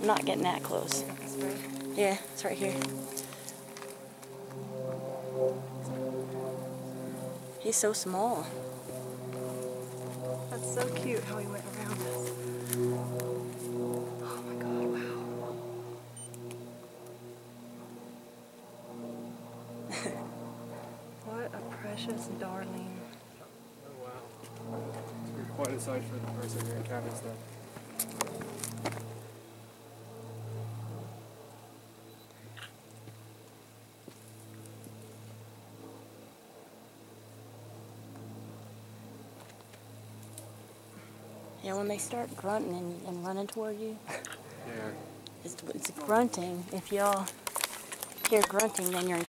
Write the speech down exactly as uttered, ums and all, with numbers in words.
I'm not getting that close. Yeah, it's right here. He's so small. That's so cute how he went around us. Oh my God, wow. What a precious darling. Oh wow. It's quite a sight for the person who encounters them. Yeah, when they start grunting and, and running toward you, Yeah. it's, it's grunting. If y'all hear grunting, then you're